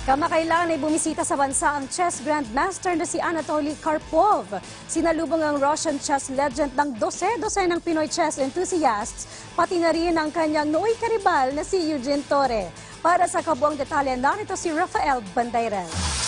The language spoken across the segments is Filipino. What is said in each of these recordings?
Kamakailan ay bumisita sa bansa ang chess grandmaster na si Anatoly Karpov. Sinalubong ang Russian chess legend ng dose-dose ng Pinoy chess enthusiasts, pati na rin ang kanyang nooy karibal na si Eugene Torre. Para sa kabuang detalye, narito si Rafael Bandairel.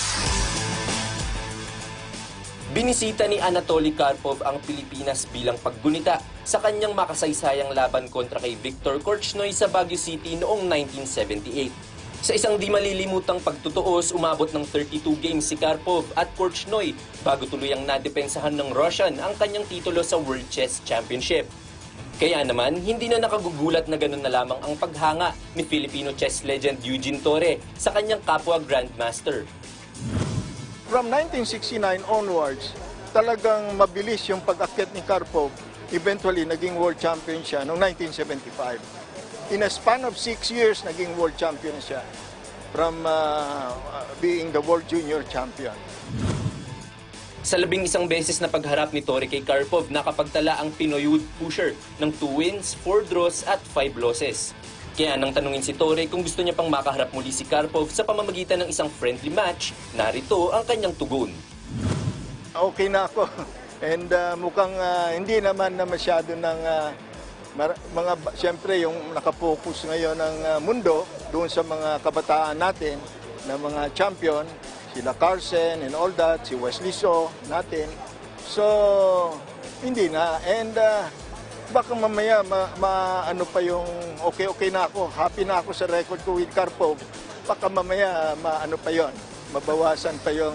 Binisita ni Anatoly Karpov ang Pilipinas bilang paggunita sa kanyang makasaysayang laban kontra kay Viktor Korchnoi sa Baguio City noong 1978. Sa isang di malilimutang pagtutuos, umabot ng 32 games si Karpov at Korchnoi bago tuluyang nadepensahan ng Russian ang kanyang titulo sa World Chess Championship. Kaya naman, hindi na nakagugulat na ganun na lamang ang paghanga ni Filipino chess legend Eugene Torre sa kanyang kapwa grandmaster. From 1969 onwards, talagang mabilis yung pag-akyat ni Karpov. Eventually, naging world champion siya noong 1975. In a span of 6 years, naging world champion siya from being the world junior champion. Sa 11 beses na pagharap ni Torre kay Karpov, nakapagtala ang Pinoy wood pusher ng 2 wins, 4 draws at 5 losses. Kaya nang tanungin si Torre kung gusto niya pang makaharap muli si Karpov sa pamamagitan ng isang friendly match, narito ang kanyang tugon. Okay na ako. And mukhang hindi naman na masyado ng siyempre yung nakapokus ngayon ng mundo doon sa mga kabataan natin na mga champion, sila Carlsen and all that, si Wesley So natin. So, hindi na. And baka mamaya ano pa yung okay na ako, happy na ako sa record ko with Karpov. Baka mamaya ano pa yon, mabawasan pa yung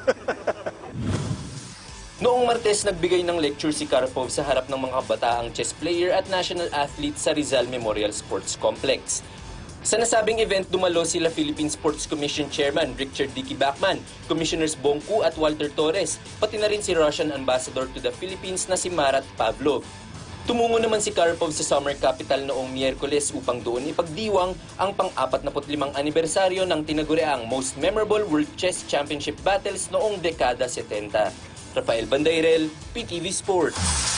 Noong Martes, nagbigay ng lecture si Karpov sa harap ng mga kabataang chess player at national athlete sa Rizal Memorial Sports Complex. Sa nasabing event, dumalo sila Philippine Sports Commission Chairman Richard Dicky Bachman, Commissioners Bongku at Walter Torres, pati na rin si Russian Ambassador to the Philippines na si Marat Pavlov. Tumungo naman si Karpov sa summer capital noong Miyerkules upang doon ipagdiwang ang pang-45 anibersaryo ng tinaguriang Most Memorable World Chess Championship Battles noong dekada 70. Rafael Bandairel, PTV Sports.